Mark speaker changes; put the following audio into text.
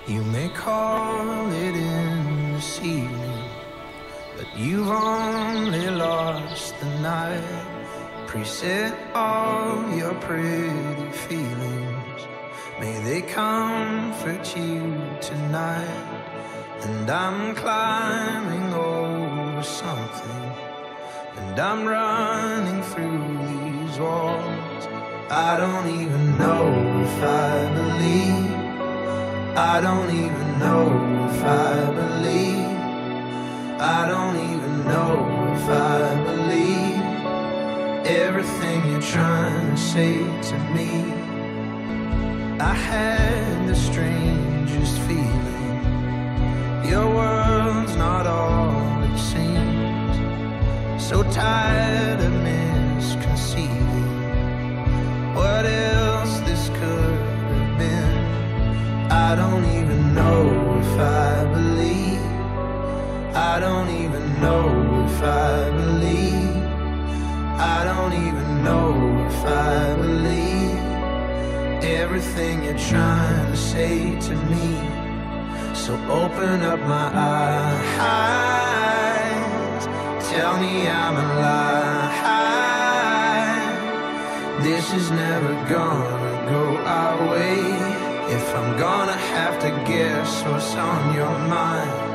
Speaker 1: You may call it in this evening, but you've only lost the night. Preset all your pretty feelings, may they comfort you tonight. And I'm climbing over something, and I'm running through these walls. I don't even know if I believe, I don't even know if I believe, I don't even know if I believe everything you're trying to say to me. I had the strangest feeling, your world's not all it seems. So tired of misconceiving what else this could have been. I don't even know if I believe, I don't even know if I believe, I don't even know if I believe everything you're trying to say to me. So open up my eyes, tell me I'm alive. This is never gonna go our way. If I'm gonna have to guess what's on your mind,